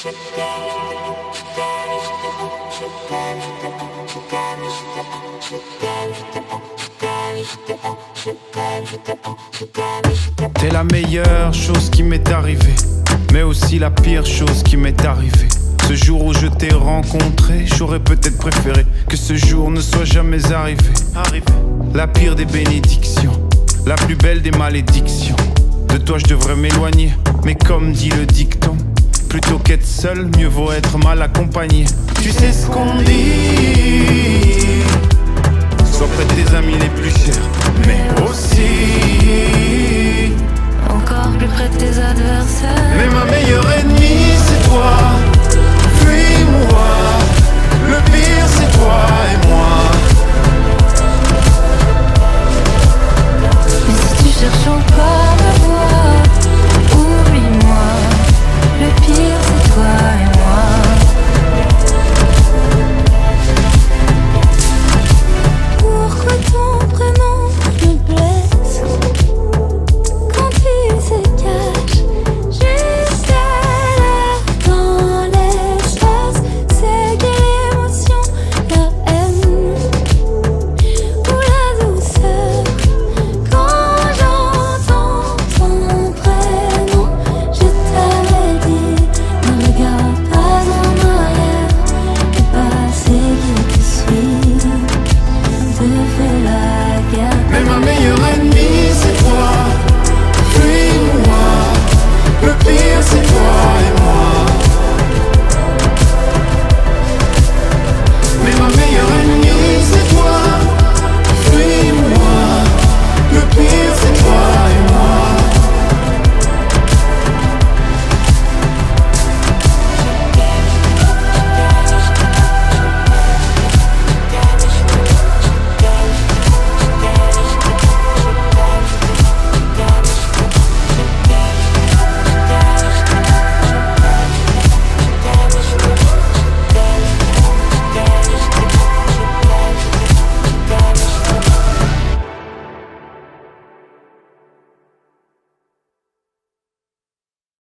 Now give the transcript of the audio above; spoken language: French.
T'es la meilleure chose qui m'est arrivée, mais aussi la pire chose qui m'est arrivée. Ce jour où je t'ai rencontré, j'aurais peut-être préféré que ce jour ne soit jamais arrivé. La pire des bénédictions, la plus belle des malédictions. De toi je devrais m'éloigner, mais comme dit le dicton, plutôt qu'être seul, mieux vaut être mal accompagné. Tu sais ce qu'on dit, sois près de tes amis les plus chers, mais aussi encore plus près de tes adversaires. mais ma meilleure ennemie.